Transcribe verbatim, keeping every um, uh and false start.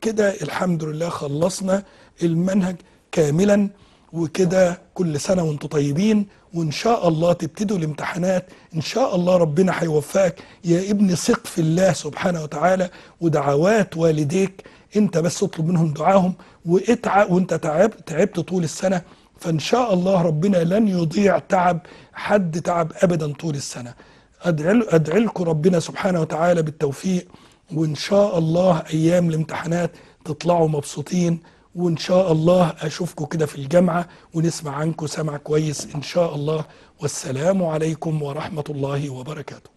كده الحمد لله خلصنا المنهج كاملا، وكده كل سنة وانتم طيبين، وان شاء الله تبتدوا الامتحانات ان شاء الله ربنا هيوفقك يا ابني. ثق في الله سبحانه وتعالى، ودعوات والديك انت بس اطلب منهم دعاهم، واتعب وانت تعبت تعبت طول السنة، فان شاء الله ربنا لن يضيع تعب حد تعب ابدا طول السنة. ادعي لكم ربنا سبحانه وتعالى بالتوفيق، وان شاء الله ايام الامتحانات تطلعوا مبسوطين، وان شاء الله اشوفكم كده في الجامعة ونسمع عنكم سمع كويس ان شاء الله. والسلام عليكم ورحمة الله وبركاته.